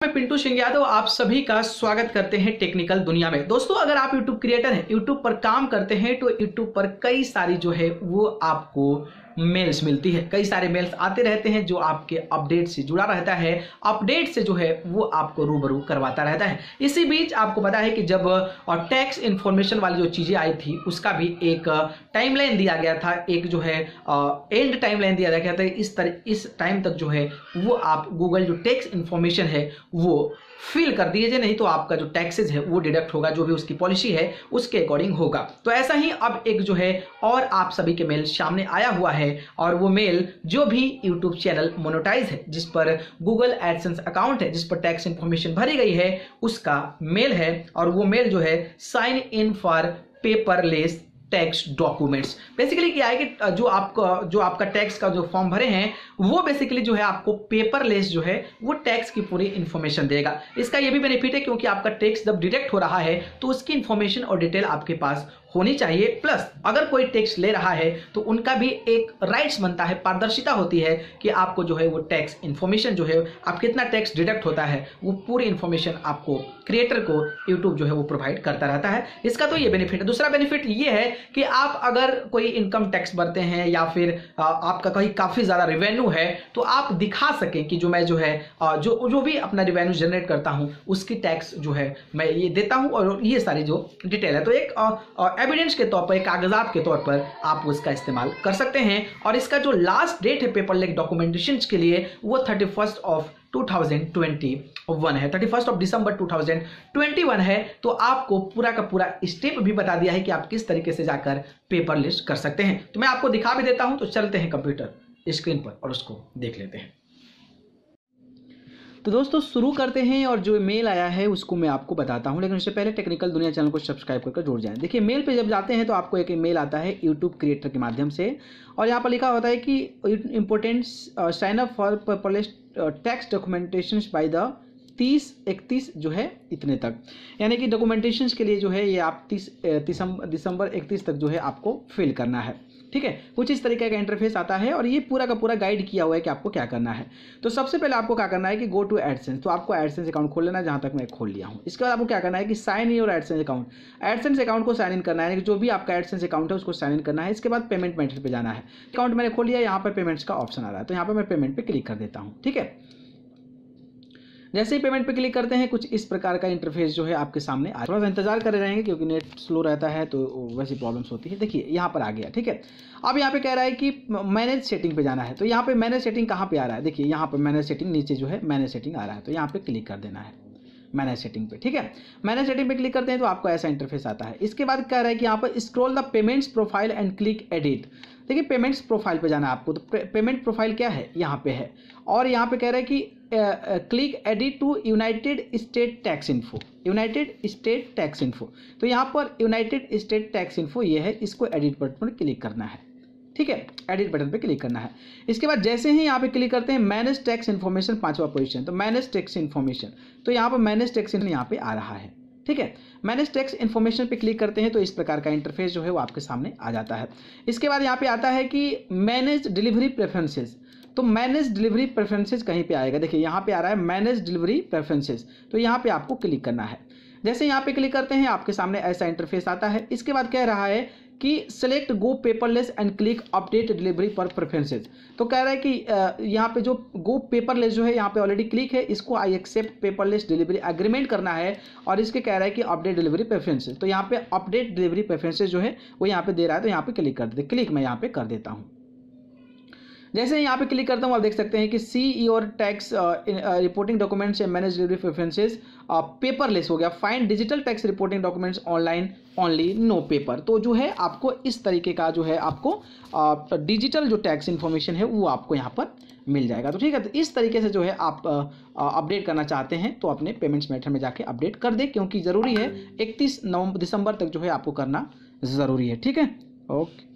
मैं पिंटू सिंह यादव आप सभी का स्वागत करते हैं टेक्निकल दुनिया में। दोस्तों, अगर आप YouTube क्रिएटर हैं, YouTube पर काम करते हैं, तो YouTube पर कई सारी जो है वो आपको मेल्स मिलती है। कई सारे मेल्स आते रहते हैं जो आपके अपडेट से जुड़ा रहता है, अपडेट से जो है वो आपको रूबरू करवाता रहता है। इसी बीच आपको पता है कि जब टैक्स इन्फॉर्मेशन वाली जो चीजें आई थी उसका भी एक टाइमलाइन दिया गया था, एक जो है एंड टाइमलाइन दिया गया था। इस टाइम तक जो है वो आप गूगल जो टैक्स इन्फॉर्मेशन है वो फिल कर दीजिए, नहीं तो आपका जो टैक्सेज है वो डिडक्ट होगा, जो भी उसकी पॉलिसी है उसके अकॉर्डिंग होगा। तो ऐसा ही अब एक जो है और आप सभी के मेल सामने आया हुआ है, और वो मेल जो भी यूट्यूब चैनल मोनेटाइज है, जिस पर गूगल एडसेंस अकाउंट है, जिस पर टैक्स इंफॉर्मेशन भरी गई है, उसका मेल है। और वो मेल जो है sign in for paperless tax documents. Basically क्या है कि जो आपका टैक्स का जो फॉर्म भरे हैं वो बेसिकली जो है आपको पेपरलेस जो है वो टैक्स की पूरी इंफॉर्मेशन देगा। इसका ये भी बेनिफिट है क्योंकि आपका टैक्स जब डिडक्ट हो रहा है तो उसकी इंफॉर्मेशन और डिटेल आपके पास होनी चाहिए। प्लस अगर कोई टैक्स ले रहा है तो उनका भी एक राइट्स बनता है, पारदर्शिता होती है कि आपको जो है वो टैक्स इंफॉर्मेशन जो है आप कितना टैक्स डिडक्ट होता है वो पूरी इंफॉर्मेशन आपको क्रिएटर को यूट्यूब जो है वो प्रोवाइड करता रहता है। इसका तो ये बेनिफिट है। दूसरा बेनिफिट ये है कि आप अगर कोई इनकम टैक्स भरते हैं या फिर आपका कहीं काफी ज्यादा रिवेन्यू है तो आप दिखा सकें कि जो मैं जो है जो भी अपना रिवेन्यू जनरेट करता हूं उसकी टैक्स जो है मैं ये देता हूं, और ये सारी जो डिटेल है तो एक एविडेंस के तौर पर, कागजात के तौर पर आप उसका इस्तेमाल कर सकते हैं। और इसका जो लास्ट डेट है पेपरलेस डॉक्यूमेंटेशन के लिए वो 31 ऑफ 2021 है, 31 ऑफ दिसंबर 2021 है। तो आपको पूरा का पूरा स्टेप भी बता दिया है कि आप किस तरीके से जाकर पेपरलेस कर सकते हैं। तो मैं आपको दिखा भी देता हूं, तो चलते हैं कंप्यूटर स्क्रीन पर और उसको देख लेते हैं। तो दोस्तों शुरू करते हैं, और जो मेल आया है उसको मैं आपको बताता हूं, लेकिन उससे पहले टेक्निकल दुनिया चैनल को सब्सक्राइब करके जुड़ जाएं। देखिए, मेल पे जब जाते हैं तो आपको एक मेल आता है यूट्यूब क्रिएटर के माध्यम से, और यहाँ पर लिखा होता है कि important sign up for paperless tax documentation by the 31 जो है इतने तक, यानी कि डॉक्यूमेंटेशन के लिए जो है ये आप 30 दिसंबर 31 तक जो है आपको फिल करना है। ठीक है, कुछ इस तरीके का इंटरफेस आता है, और ये पूरा का पूरा गाइड किया हुआ है कि आपको क्या करना है। तो सबसे पहले आपको क्या करना है कि गो टू एडसेंस, तो आपको एडसेंस अकाउंट खोल लेना है, जहां तक मैं खोल लिया हूं। इसके बाद आपको क्या करना है कि sign in your AdSense account, AdSense account को साइन इन करना है, जो भी आपका एडसेंस अकाउंट है उसको साइन इन करना है। इसके बाद पेमेंट मेथड पे जाना है। अकाउंट मैंने खोल लिया, यहाँ पर पेमेंट्स का ऑप्शन आ रहा है, तो यहाँ पर मैं पेमेंट पे क्लिक कर देता हूँ। ठीक है, जैसे ही पेमेंट पे क्लिक करते हैं कुछ इस प्रकार का इंटरफेस जो है आपके सामने आ, थोड़ा सा इंतजार कर रहेंगे क्योंकि नेट स्लो रहता है तो वैसी प्रॉब्लम्स होती है। देखिए यहाँ पर आ गया। ठीक है, अब यहाँ पे कह रहा है कि मैनेज सेटिंग पे जाना है, तो यहाँ पे मैनेज सेटिंग कहाँ पे आ रहा है, देखिए यहाँ पे मैनेज सेटिंग नीचे जो है मैनेज सेटिंग आ रहा है, तो यहाँ पे क्लिक कर देना है मैनेज सेटिंग पे। ठीक है, मैनेज सेटिंग पे क्लिक करते हैं तो आपको ऐसा इंटरफेस आता है। इसके बाद कह रहा है कि यहाँ पर scroll the payments profile and click edit. देखिए पेमेंट्स प्रोफाइल पे जाना है आपको, तो पेमेंट प्रोफाइल क्या है यहाँ पे है, और यहाँ पे कह रहा है कि click edit to United State tax info, United State tax info. तो यहाँ पर यूनाइटेड स्टेट टैक्स इन्फो ये है, इसको एडिट बटन पर क्लिक करना है। ठीक है, एडिट बटन पे क्लिक करना है। इसके बाद जैसे ही यहाँ पे क्लिक करते हैं मैनेज टैक्स इन्फॉर्मेशन 5वां पोजीशन, तो मैनेज टैक्स इन्फॉर्मेशन, तो यहाँ पर मैनेज टैक्स यहाँ पे आ रहा है। ठीक है, मैनेज टैक्स इन्फॉर्मेशन पे क्लिक करते हैं तो इस प्रकार का इंटरफेस जो है वो आपके सामने आ जाता है। इसके बाद यहाँ पे आता है कि मैनेज डिलीवरी प्रेफरेंसेस, तो मैनेज डिलीवरी प्रेफरेंसेस कहीं पे आएगा। देखिए यहाँ पे आ रहा है मैनेज डिलीवरी प्रेफरेंसेस, तो यहाँ पे आपको क्लिक करना है। जैसे यहाँ पे क्लिक करते हैं आपके सामने ऐसा इंटरफेस आता है। इसके बाद कह रहा है कि select go paperless and click update delivery पर प्रेफरेंसेस, तो कह रहा है कि यहाँ पे जो गो पेपरलेस जो है यहाँ पे ऑलरेडी क्लिक है, इसको I accept paperless delivery agreement करना है, और इसके कह रहा है कि अपडेट डिलीवरी प्रेफरेंसेस, तो यहाँ पे अपडेट डिलीवरी प्रेफरेंसेस जो है वो यहाँ पे दे रहा है, तो यहाँ पे क्लिक कर देते, क्लिक मैं यहाँ पे कर देता हूँ। जैसे यहाँ पे क्लिक करता हूँ आप देख सकते हैं कि see your tax reporting documents and manage delivery preferences paperless हो गया, find digital tax reporting documents online only no paper. तो जो है आपको इस तरीके का जो है आपको डिजिटल जो टैक्स इन्फॉर्मेशन है वो आपको यहाँ पर मिल जाएगा। तो ठीक है, तो इस तरीके से जो है आप अपडेट करना चाहते हैं तो अपने पेमेंट्स मेथड में जाके अपडेट कर दें, क्योंकि ज़रूरी है 31 दिसंबर तक जो है आपको करना ज़रूरी है। ठीक है, ओके।